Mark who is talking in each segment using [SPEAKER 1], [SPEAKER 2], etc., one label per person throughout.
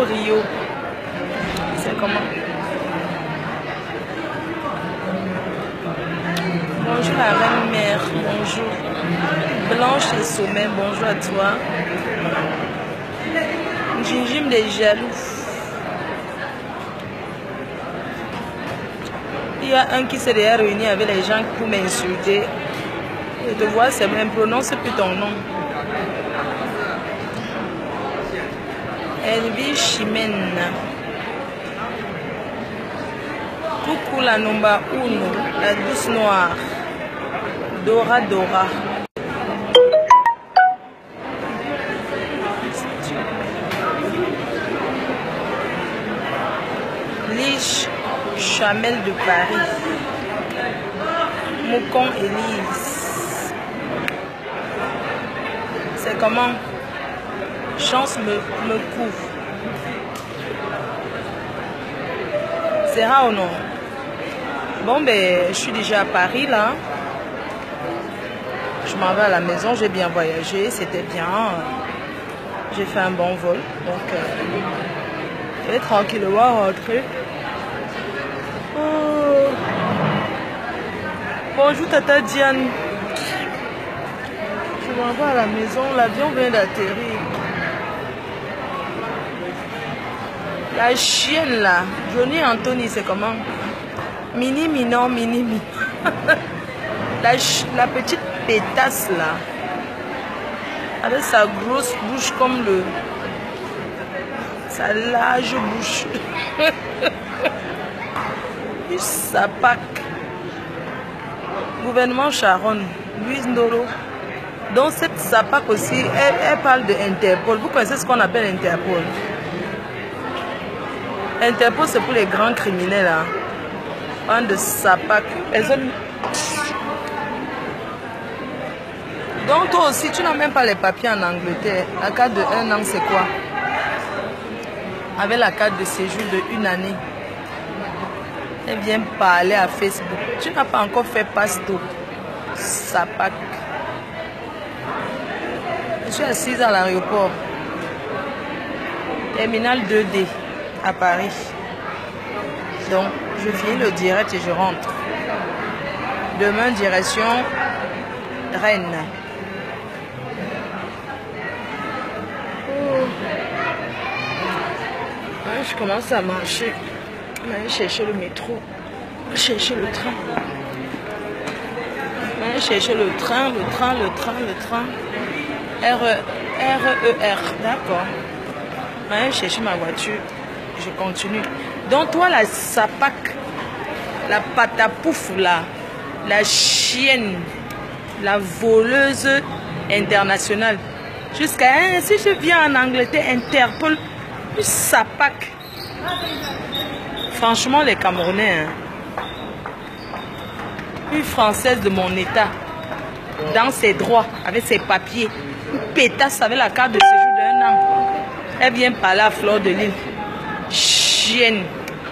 [SPEAKER 1] Rio. C'est comment? Bonjour la reine mère, bonjour. Blanche et Sommet, bonjour à toi. Gingembre des jaloux. Il y a un qui s'est déjà réuni avec les gens pour m'insulter. Je te vois, c'est même prononce plus ton nom. Elvie Chimène. Coucou la Nomba Uno, la douce noire. Dora Dora. Liche Chamel de Paris. Moucon Élise. C'est comment? Chance me couvre. C'est rare ou non? Bon, ben, je suis déjà à Paris là. Je m'en vais à la maison, j'ai bien voyagé, c'était bien. J'ai fait un bon vol. Donc, je vais tranquillement rentrer. Oh. Bonjour Tata Diane. Je m'en vais à la maison, l'avion vient d'atterrir. La chienne là, Johnny Anthony, c'est comment? Mini Minon, Mini Minon. La petite pétasse là, avec sa grosse bouche comme sa large bouche. Sa pack. Gouvernement Sharon, Louise Ndoro. Donc cette Sapac aussi, elle parle de Interpol. Vous connaissez ce qu'on appelle Interpol? Interpol, c'est pour les grands criminels là. On de Sapac. Donc toi aussi, tu n'as même pas les papiers en Angleterre. La carte de 1 an, c'est quoi? Avec la carte de séjour de 1 année. Elle vient parler à Facebook. Tu n'as pas encore fait pasto. Sapac. Je suis assise à l'aéroport. Terminal 2D à Paris. Donc, je finis le direct et je rentre. Demain, direction Rennes. Oh. Ouais, je commence à marcher. Je vais aller chercher le métro. Chercher le train. Je vais aller chercher le train. RER, d'accord. Je vais aller chercher ma voiture. Je continue. Donc toi, la Sapac, la patapouf là, la chienne, la voleuse internationale. Jusqu'à si je viens en Angleterre, Interpol, plus Sapac. Franchement, les Camerounais, hein, une Française de mon état, dans ses droits, avec ses papiers, une pétasse avec la carte de séjour d'1 an. Elle vient parler à Fleur de Lille. Chienne.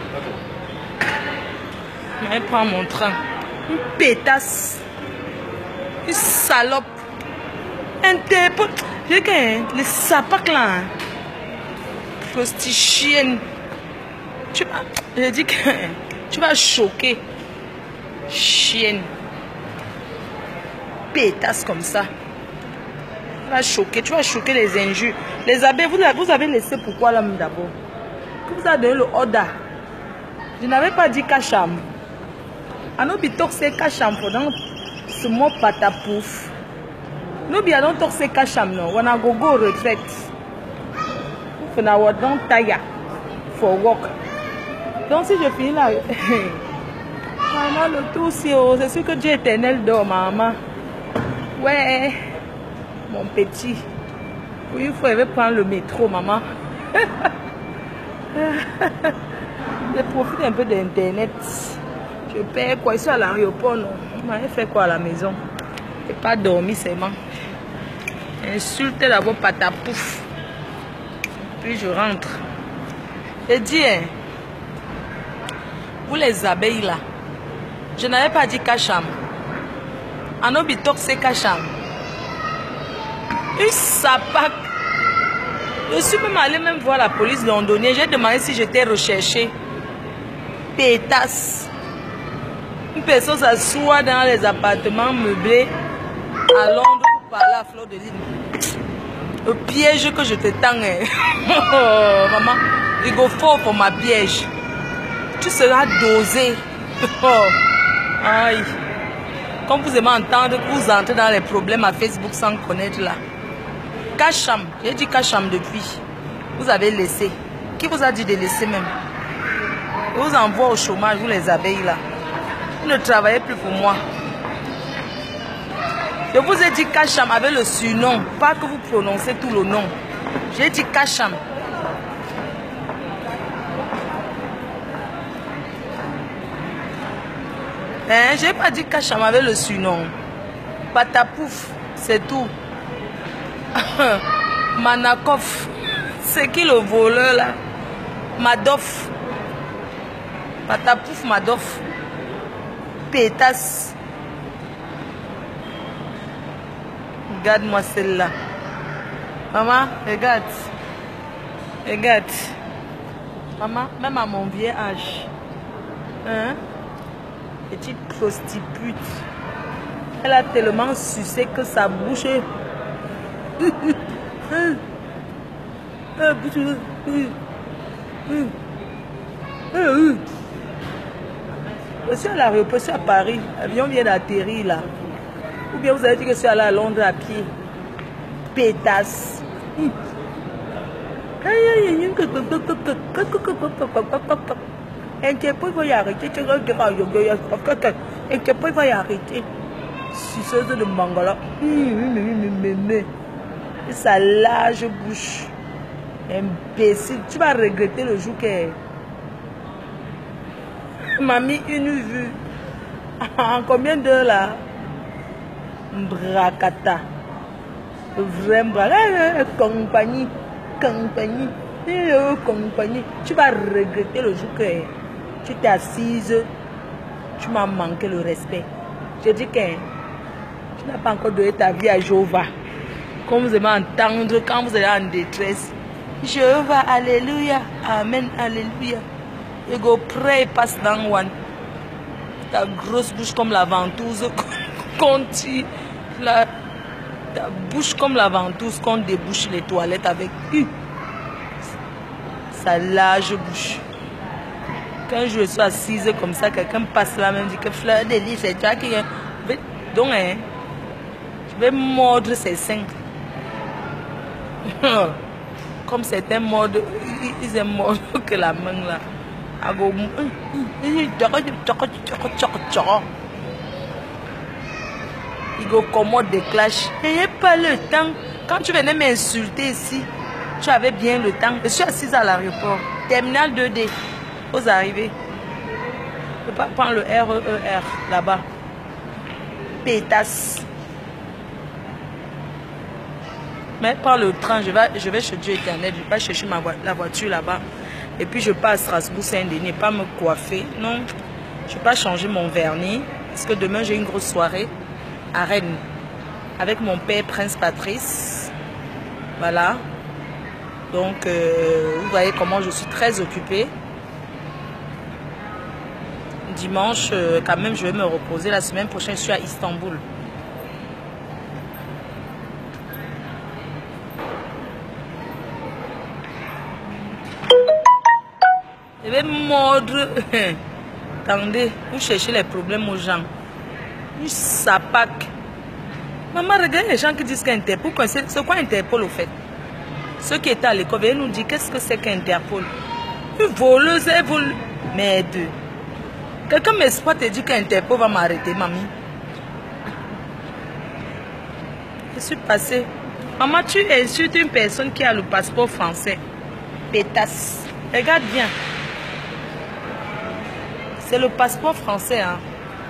[SPEAKER 1] Elle prend mon train. Une pétasse. Une salope. Interpol. J'ai que les Sapac là. Prostichienne. J'ai dit que tu vas choquer. Chienne. Pétasse comme ça. Tu vas choquer. Tu vas choquer les injures. Les abbés, vous avez laissé pourquoi là d'abord? Que vous avez donné le order. Je n'avais pas dit Kacham. Anobi toxé Kacham pendant ce mot patapouf. Nous bien toxé Kacham non. On a gogo retraite. On a wadon taya for work. Donc si je finis là, maman le tout si c'est sûr que Dieu éternel dort maman. Ouais, mon petit. Oui, il faut prendre le métro maman. Je profite un peu d'internet. Je paie quoi ici à l'aéroport non. Je fais quoi à la maison? Et pas dormir seulement. Insulter d'abord patapouf. Puis je rentre. Et dis, hein, vous les abeilles là, je n'avais pas dit Kacham. Anobitok c'est Kacham. Une Sapac. Je suis même allée même voir la police londonienne. J'ai demandé si j'étais recherchée. Pétasse. Une personne s'assoit dans les appartements meublés à Londres pour parler à Fleur de Lys. Le piège que je te tends. Oh, maman, il go fort pour ma piège. Tu seras dosé. Oh, aïe. Quand vous aimez entendre que vous entrez dans les problèmes à Facebook sans connaître là. Cacham, j'ai dit Cacham depuis. Vous avez laissé. Qui vous a dit de laisser même? Je vous envoie au chômage, vous les abeilles là. Vous ne travaillez plus pour moi. Je vous ai dit Cacham avec le surnom, pas que vous prononcez tout le nom. J'ai dit Cacham. Hein, j'ai pas dit Cacham avec le surnom. Patapouf, c'est tout. Manakov, c'est qui le voleur là? Madoff. Patapouf, Madoff. Pétasse. Regarde-moi celle-là. Maman, regarde. Regarde. Maman, même à mon vieil âge. Hein? Petite prostituée. Elle a tellement sucé que sa bouche est... Je suis à l'aéroport, je suis à Paris. L'avion vient d'atterrir là. Ou bien vous avez dit que je suis allé à Londres à pied. Pétasse. Interpol va y arrêter. Interpol va y arrêter. Suceuse de Mangala. Sa large bouche. Imbécile. Tu vas regretter le jour que... Mamie, une vue. En combien d'heures là? Bracata. Vraiment. Compagnie. Compagnie. Compagnie. Tu vas regretter le jour que tu t'es assise. Tu m'as manqué le respect. Je dis que tu n'as pas encore donné ta vie à Jéhovah. Comme vous aimez entendre quand vous êtes en détresse. Jéhovah, alléluia. Amen, alléluia. You go pray, pass down one. Ta grosse bouche comme la ventouse. Ta bouche comme la ventouse qu'on débouche les toilettes avec. Sa large bouche. Quand je suis assise comme ça, quelqu'un passe là, même dit que Fleur de Lys, c'est toi qui... Donc, hein, je vais mordre ses seins. Comme certains mordent, ils aiment mordre que la main là. Il go commode des clashs. Il n'y a pas le temps. Quand tu venais m'insulter ici, tu avais bien le temps. Je suis assise à l'aéroport. Terminal 2D. Vous arrivez. Je ne peux pas prendre le RER là-bas. Pétasse. Mais par le train, je vais chez Dieu éternel. Je vais pas chercher la voiture là-bas. Et puis je passe à Strasbourg Saint-Denis. Pas me coiffer. Non. Je ne vais pas changer mon vernis. Parce que demain, j'ai une grosse soirée à Rennes. Avec mon père, Prince Patrice. Voilà. Donc, vous voyez comment je suis très occupée. Dimanche, quand même, je vais me reposer. La semaine prochaine, je suis à Istanbul. Je vais mordre. Attendez, vous cherchez les problèmes aux gens. Une sapac. Maman, regardez les gens qui disent qu'Interpol, c'est quoi Interpol au fait? Ceux qui étaient à l'école, ils nous disent qu'est-ce que c'est qu'Interpol? Une voleuse, elle vole. Merde. Quelqu'un m'exploite et dit qu'Interpol va m'arrêter, mamie. Je suis passée. Maman, tu insultes une personne qui a le passeport français. Pétasse. Regarde bien. C'est le passeport français. Hein.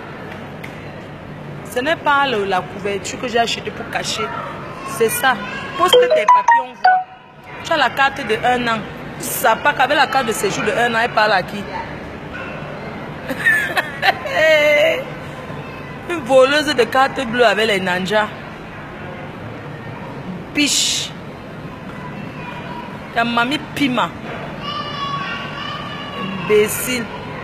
[SPEAKER 1] Ce n'est pas la couverture que j'ai achetée pour cacher. C'est ça. Pose tes papiers, on voit. Tu as la carte de 1 an. Ça pas qu'avec la carte de séjour de 1 an, elle parle à qui? Une voleuse de carte bleue avec les ninjas. Biche. Ta mamie Pima. Imbécile.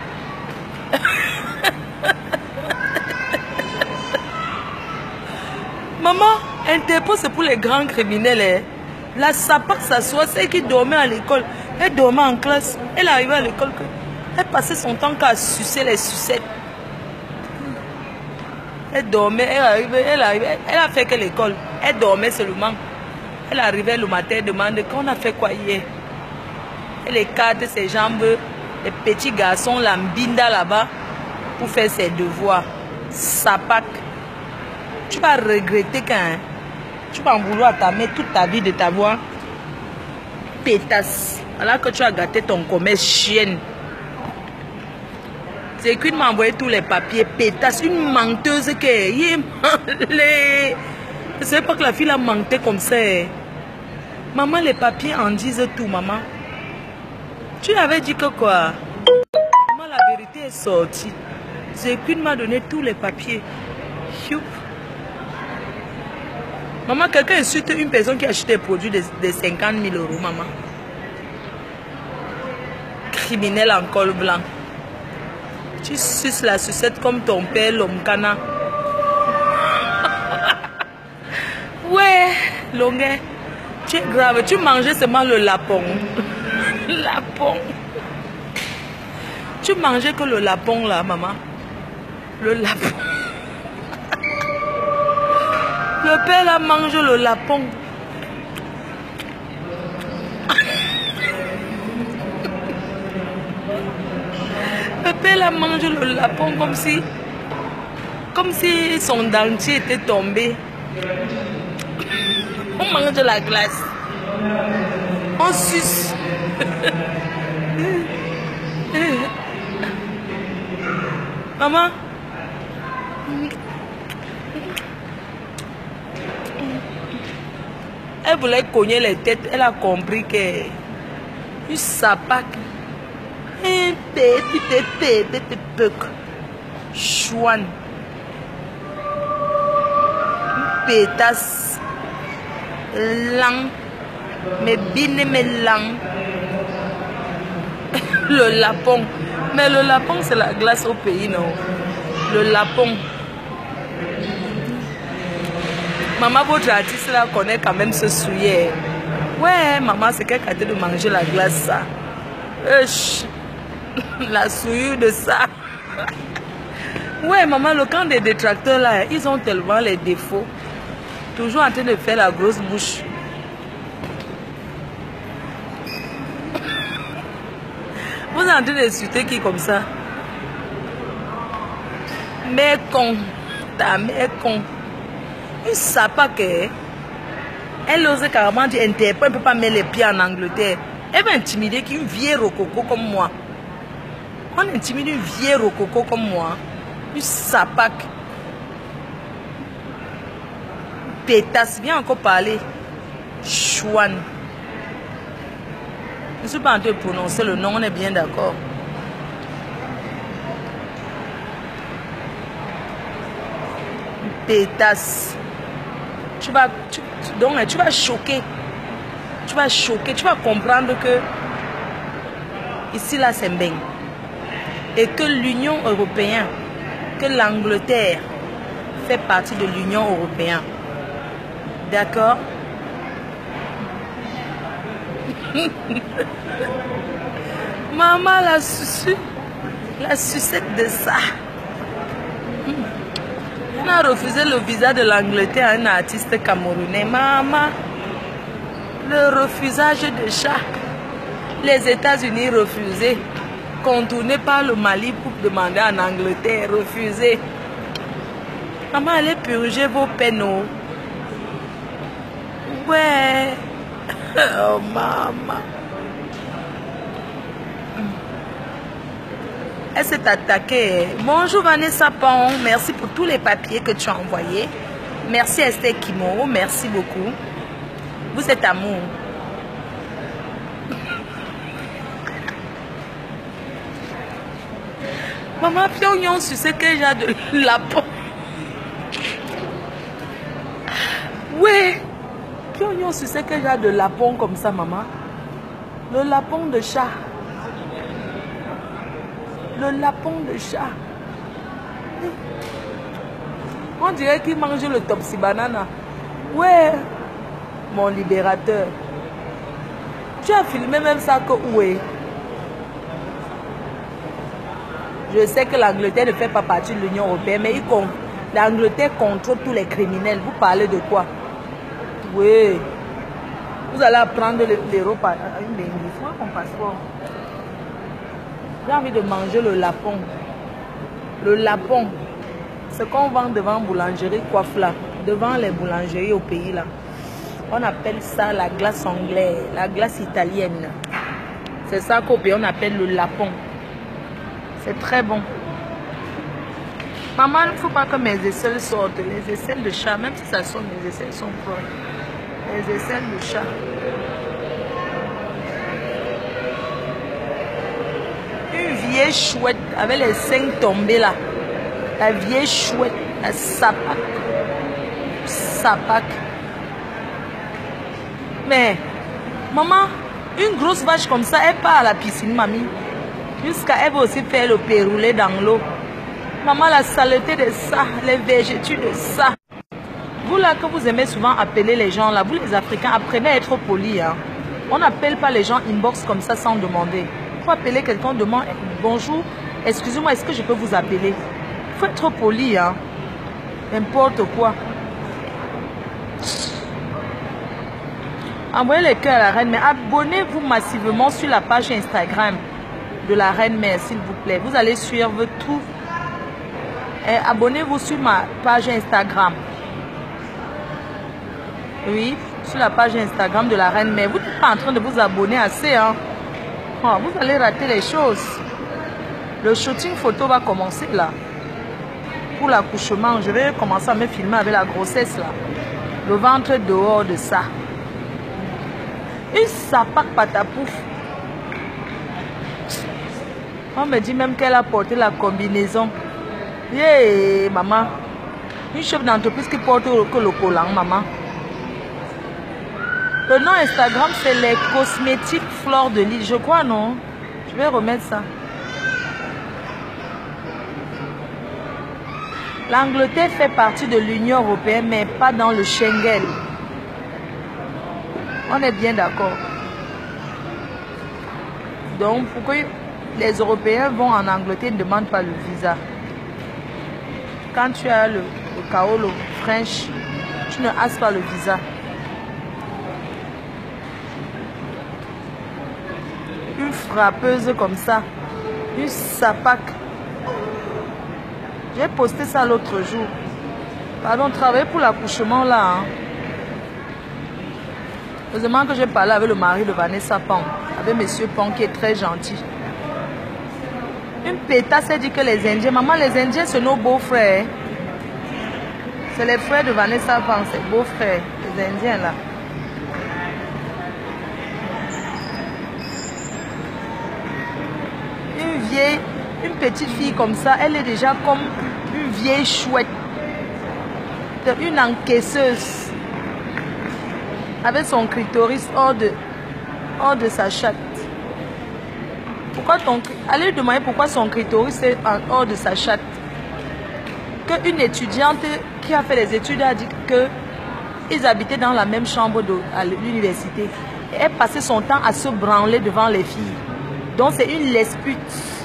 [SPEAKER 1] Maman, Interpol c'est pour les grands criminels. Hein. La Sapak s'assoit, c'est qui dormait à l'école. Elle dormait en classe. Elle arrivait à l'école. Elle passait son temps qu'à sucer les sucettes. Elle dormait, elle arrivait. Elle a fait que l'école. Elle dormait seulement. Elle arrivait le matin, elle demande qu'on a fait quoi hier. Elle écarte ses jambes. Les petits garçons l'ambinda là-bas pour faire ses devoirs. Sapak. Tu vas regretter quand tu vas en vouloir ta mère toute ta vie de t'avoir pétasse. Alors que tu as gâté ton commerce chienne. C'est qu'une m'a envoyé tous les papiers pétasse. Une menteuse qui est. Je ne sais pas que la fille a menté comme ça. Maman, les papiers en disent tout, maman. Tu avais dit que quoi? Maman, la vérité est sortie. C'est qu'une m'a donné tous les papiers. Youp. Maman, quelqu'un insulte une personne qui achète des produits de 50 000 €, maman. Criminel en col blanc. Tu suces la sucette comme ton père, l'homme cana. Ouais, longuet. Tu es grave. Tu mangeais seulement le lapon. Lapon. Tu mangeais que le lapon là, maman. Le lapon. Le père là mange le lapon. Le père là mange le lapon comme si son dentier était tombé. On mange la glace. On suce. Maman. Elle voulait cogner les têtes. Elle a compris que une sapac. Un petit chouane. Une pétasse. Lang. Mais bine mais lang. Le lapon. Mais le lapon, c'est la glace au pays, non? Le lapon. Maman, votre artiste là connaît quand même ce souillé. Ouais, maman, c'est qu'elle a de manger la glace, ça. La souillure de ça. Ouais, maman, le camp des détracteurs là, ils ont tellement les défauts. Toujours en train de faire la grosse bouche. Vous êtes en train d'insulter qui comme ça? Mère con. Ta mère con. Une sapac, elle ose carrément dire Interpol, elle ne peut pas mettre les pieds en Angleterre. Elle va intimider qu'une vieille rococo comme moi. On intimide une vieille rococo comme moi. Une sapac. Pétasse, viens encore parler. Chouane. Je ne suis pas en train de prononcer le nom, on est bien d'accord. Pétasse. Tu vas choquer. Tu vas choquer. Tu vas comprendre que ici, là, c'est bien. Et que l'Union européenne, que l'Angleterre fait partie de l'Union européenne. D'accord? Maman, la sucette de ça. On a refusé le visa de l'Angleterre à un artiste camerounais. Maman, le refusage de chat. Les États-Unis refusés. Contourné par le Mali pour demander en Angleterre. Refusé. Maman, allez purger vos peines. Ouais. Oh, maman. Elle s'est attaquée. Bonjour Vanessa Pon. Merci pour tous les papiers que tu as envoyés. Merci Esther Kimo. Merci beaucoup. Vous êtes amour. Maman, Pyongyang, tu sais que j'ai de la peau. Oui. Pyongyang, tu sais que j'ai de la peau comme ça, maman. Le lapin de chat. Le lapin de chat. On dirait qu'il mange le Topsy Banana. Ouais, mon libérateur. Tu as filmé même ça que où est? Je sais que l'Angleterre ne fait pas partie de l'Union européenne, mais l'Angleterre contrôle tous les criminels. Vous parlez de quoi? Oui. Vous allez apprendre l'Europe à une bénédiction. Il faut qu'on passe fort. J'ai envie de manger le lapin. Le lapin. Ce qu'on vend devant boulangerie coiffe là. Devant les boulangeries au pays là. On appelle ça la glace anglaise, la glace italienne. C'est ça qu'au pays on appelle le lapin. C'est très bon. Maman, il ne faut pas que mes aisselles sortent. Les aisselles de chat, même si ça sort, mes aisselles sont propres. Les aisselles de chat. Une vieille chouette avec les seins tombés là. La vieille chouette, la sapac. Sapac. Mais, maman, une grosse vache comme ça, elle part à la piscine, mamie. Jusqu'à elle va aussi faire le péroulé dans l'eau. Maman, la saleté de ça, les végétudes de ça. Vous là que vous aimez souvent appeler les gens là, vous les Africains, apprenez à être polis. Hein. On n'appelle pas les gens inbox comme ça sans demander. Il faut appeler quelqu'un, demande bonjour, excusez-moi, est-ce que je peux vous appeler? Il faut être poli, hein. N'importe quoi. Envoyez les cœurs à la reine, mais abonnez-vous massivement sur la page Instagram de la reine mère, s'il vous plaît. Vous allez suivre tout. Abonnez-vous sur ma page Instagram. Oui, sur la page Instagram de la reine mère. Vous n'êtes pas en train de vous abonner assez, hein. Oh, vous allez rater les choses. Le shooting photo va commencer là. Pour l'accouchement, je vais commencer à me filmer avec la grossesse là. Le ventre dehors de ça. Une sapac patapouf. On me dit même qu'elle a porté la combinaison. Yeah, maman. Une chef d'entreprise qui porte que le collant, maman. Le nom Instagram, c'est les cosmétiques Fleur de Lys. Je crois, non? Je vais remettre ça. L'Angleterre fait partie de l'Union européenne, mais pas dans le Schengen. On est bien d'accord. Donc, pourquoi les Européens vont en Angleterre et ne demandent pas le visa? Quand tu as le Kaolo French, tu ne as pas le visa. Une frappeuse comme ça, une sapac. J'ai posté ça l'autre jour. Pardon, travailler pour l'accouchement là. Hein. Heureusement que j'ai parlé avec le mari de Vanessa Pong, avec monsieur Pong qui est très gentil. Une pétasse a dit que les Indiens, maman, les Indiens c'est nos beaux-frères. C'est les frères de Vanessa Pong, c'est beaux-frères, les Indiens là. Une petite fille comme ça, elle est déjà comme une vieille chouette, une encaisseuse, avec son clitoris hors de sa chatte. Pourquoi allez lui demander pourquoi son clitoris est hors de sa chatte. Qu'une étudiante qui a fait les études a dit qu'ils habitaient dans la même chambre à l'université. Et elle passait son temps à se branler devant les filles. Donc c'est une lesbute.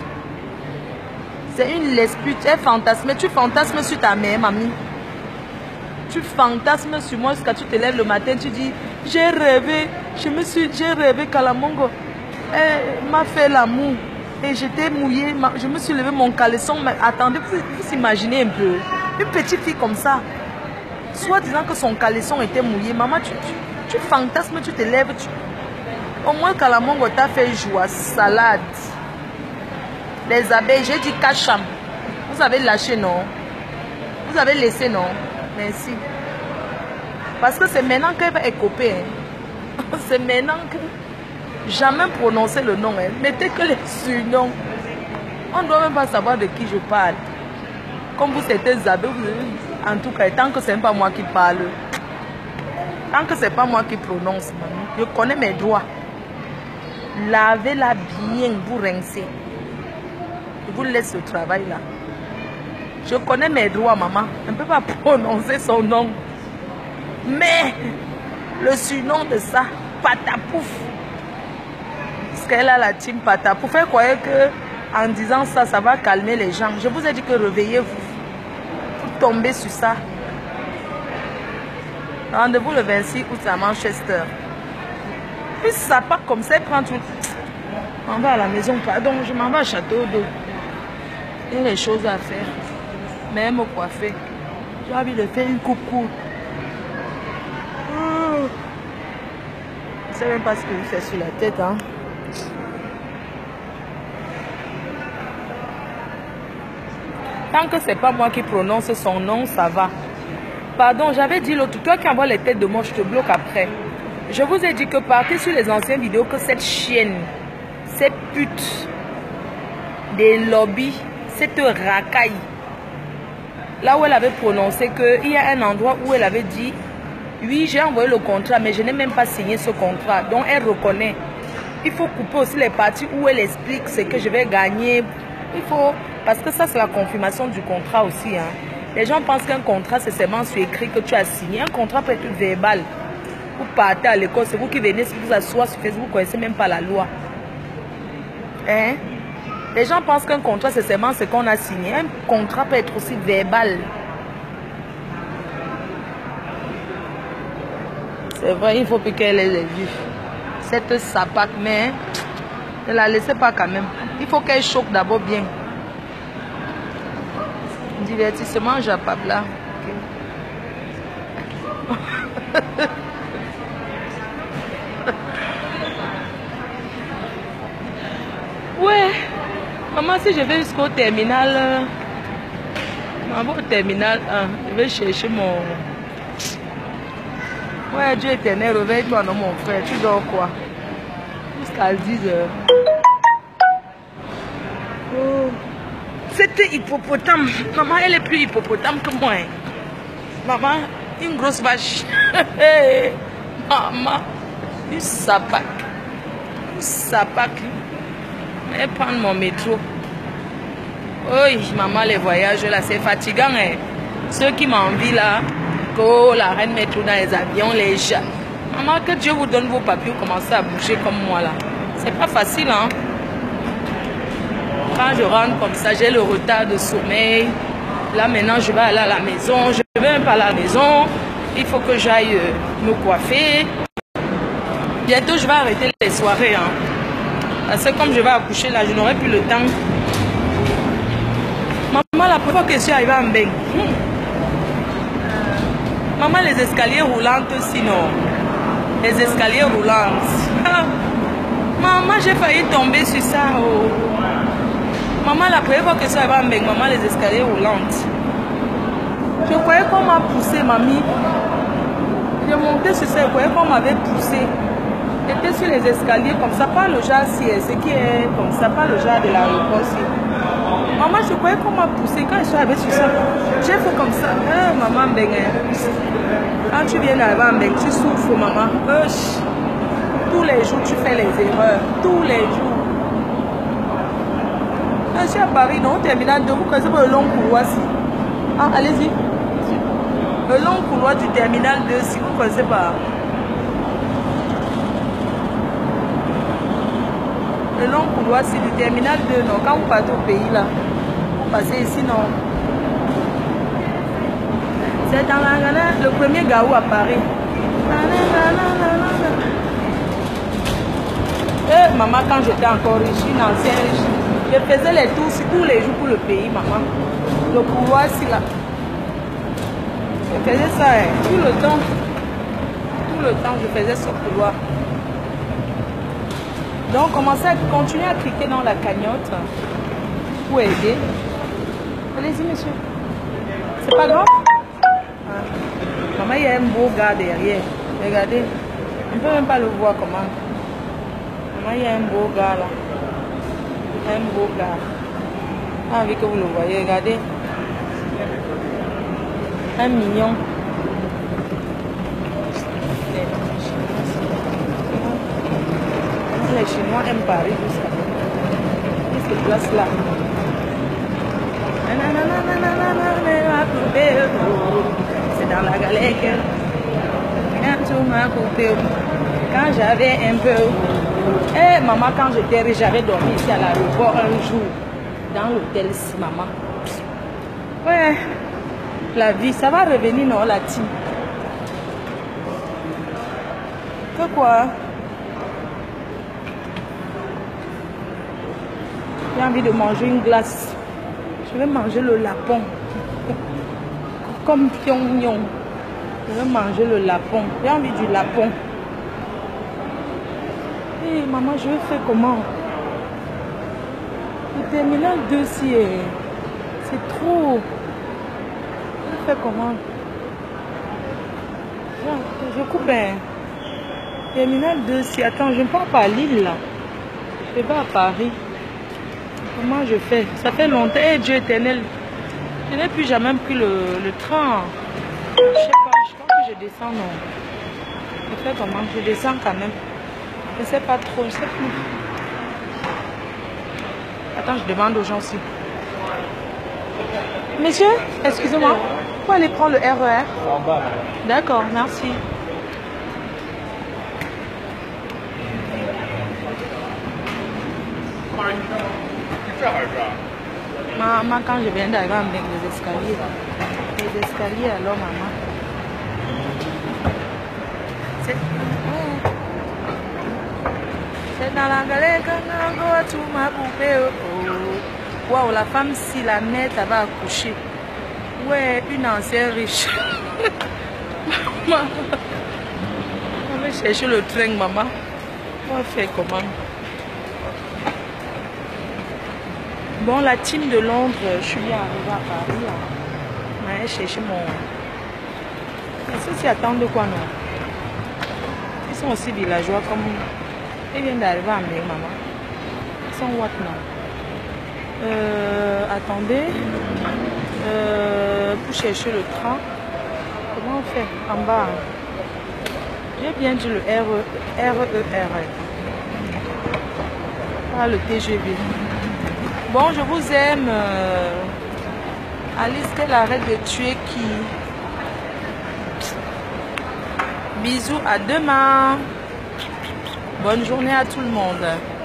[SPEAKER 1] C'est une lesbute. Elle fantasme. Tu fantasmes sur ta mère, mamie. Tu fantasmes sur moi jusqu'à tu te lèves le matin, tu dis j'ai rêvé, j'ai rêvé Kalamongo. Elle m'a fait l'amour et j'étais mouillée. Je me suis levé mon caleçon. Mais attendez, vous imaginez un peu. Une petite fille comme ça, soit disant que son caleçon était mouillé. Maman, tu fantasmes, tu te lèves. Au moins Kalamongo t'a fait joie, salade. Les abeilles, j'ai dit Kacham. Vous avez lâché, non? Vous avez laissé, non? Merci. Parce que c'est maintenant qu'elle va écoper. Hein. C'est maintenant que... Jamais prononcer le nom. Hein. Mettez que les surnoms. On ne doit même pas savoir de qui je parle. Comme vous, c'était Zabé. En tout cas, tant que ce n'est pas moi qui parle. Tant que ce n'est pas moi qui prononce. Je connais mes droits. Lavez-la bien, vous rincez. Je vous laisse le travail là. Je connais mes droits, maman. Je ne peux pas prononcer son nom. Mais le surnom de ça, Patapouf. Parce qu'elle a la team Patapouf. Elle croyait que en disant ça, ça va calmer les gens. Je vous ai dit que réveillez-vous. Vous tombez sur ça. Rendez-vous le 26 août à Manchester. Puis ça part comme ça, elle prend tout. On va à la maison, pardon, je m'en vais à Château d'eau. Il y a des choses à faire. Même au coiffé. J'ai envie de faire une coupe courte. Je ne sais même pas ce que je fais sur la tête. Hein. Tant que c'est pas moi qui prononce son nom, ça va. Pardon, j'avais dit l'autre, toi qui envoie les têtes de moi, je te bloque après. Je vous ai dit que partez sur les anciennes vidéos que cette chienne, cette pute des lobbies, cette racaille, là où elle avait prononcé qu'il y a un endroit où elle avait dit oui, j'ai envoyé le contrat, mais je n'ai même pas signé ce contrat. Donc elle reconnaît. Il faut couper aussi les parties où elle explique ce que je vais gagner. Il faut, parce que ça c'est la confirmation du contrat aussi. Hein. Les gens pensent qu'un contrat c'est seulement sur écrit que tu as signé. Un contrat peut être verbal. Vous partez à l'école, c'est vous qui venez vous asseoir sur Facebook, vous ne connaissez même pas la loi. Hein? Les gens pensent qu'un contrat c'est seulement ce qu'on a signé. Un contrat peut être aussi verbal. C'est vrai, il faut plus qu'elle ait les vues. Cette sapac, mais ne la laissez pas quand même. Il faut qu'elle choque d'abord bien. Divertissement, Japabla. Okay. Ouais. Maman, si je vais jusqu'au terminal, au terminal 1, je vais chercher mon... Ouais, Dieu éternel, réveille-toi, non, mon frère. Tu dors quoi? Jusqu'à 10 heures. Oh. C'était hippopotame. Maman, elle est plus hippopotame que moi. Hein. Maman, une grosse vache. Maman, une sapac. Une sapac. Je vais prendre mon métro. Oui, maman, les voyages là, c'est fatigant. Hein. Ceux qui m'envient là, que la reine met tout dans les avions, les gens. Maman, que Dieu vous donne vos papiers, vous commencez à bouger comme moi là. C'est pas facile, hein. Quand je rentre comme ça, j'ai le retard de sommeil. Là maintenant, je vais aller à la maison. Je ne vais même pas à la maison. Il faut que j'aille me coiffer. Bientôt, je vais arrêter les soirées, hein. Parce que comme je vais accoucher là, je n'aurai plus le temps. Maman, la première fois que je suis arrivée à Mbeng. Maman, les escaliers roulantes sinon. Les escaliers roulantes. Maman, j'ai failli tomber sur ça. Oh. Maman, la première fois que je suis arrivée à Mbeng, maman, les escaliers roulantes. Je croyais qu'on m'a poussé, mamie. J'ai monté sur ça, je croyais qu'on m'avait poussé. J'étais sur les escaliers comme ça, pas le genre ce qui est comme ça, pas le genre de l'aéroport aussi. Maman, je croyais qu'on m'a poussé quand je suis arrivée sur ça. J'ai fait comme ça. Maman Mbeng. Quand tu viens d'arriver à Mbeng, tu souffres, maman. Tous les jours, tu fais les erreurs. Tous les jours. Je suis à Paris, non, au terminal 2, vous connaissez pas le long couloir ici. Ah, allez-y. Le long couloir du terminal 2, si vous ne connaissez pas. Le long couloir, c'est du terminal 2, non. Quand vous partez au pays, là, vous passez ici, non. C'est dans le premier Gaou à Paris. Et maman, quand j'étais encore riche, une ancienne riche, je faisais les tours tous les jours pour le pays, maman. Le couloir, ici, là. Je faisais ça, hein. Tout le temps, je faisais ce couloir. Donc, continuez à cliquer dans la cagnotte pour aider. Allez-y, monsieur. C'est pas grave? Ah. Maman, il y a un beau gars derrière. Regardez. On ne peut même pas le voir comment. Maman, il y a un beau gars là. Un beau gars. Ah, envie que vous le voyez. Regardez. Un mignon. les Chinois aiment Paris, vous savez. Ils se placent là. C'est dans la galère que tout m'a coupé. Quand j'avais un peu... Eh maman, quand j'étais riche, j'avais dormi ici à l'aéroport un jour. Dans l'hôtel ici, maman. Ouais. La vie, ça va revenir, non, la team. Que quoi? J'ai envie de manger une glace. Je vais manger le lapin. Comme Pyongyang. Je vais manger le lapin. J'ai envie du lapin. Hé, maman, je vais faire comment? Le terminal 2, c'est trop. Je vais faire comment? Je coupe un. Terminal 2, attends, je ne pars pas à Lille là. Je vais à Paris. Comment je fais? Ça fait longtemps. Eh, Dieu éternel. Je n'ai plus jamais pris le train. Je sais pas, je pense que je descends, non. Je fais comment? Je descends quand même. Je ne sais pas trop, je sais plus. Attends, je demande aux gens aussi. Monsieur, excusez-moi. Vous pouvez aller prendre le RER? En bas. D'accord, merci. Maman, quand je viens d'arriver avec les escaliers, alors maman. C'est dans la galère que tout m'a coupé. Waouh, la femme, si la nette va accoucher. Ouais, une ancienne riche. Maman, on va chercher le train, maman. On va faire comment? Bon, la team de Londres, je suis bien arrivée à Paris. On va aller chercher mon... Ceux-ci attendent de quoi, non? Ils sont aussi villageois comme... Ils viennent d'arriver à Amérique, maman. Ils sont what, non? Attendez. Pour chercher le train. Comment on fait? En bas. J'ai bien dit le RER. Ah, le TGV. Bon, je vous aime. Alice, qu'elle arrête de tuer qui? Bisous, à demain. Bonne journée à tout le monde.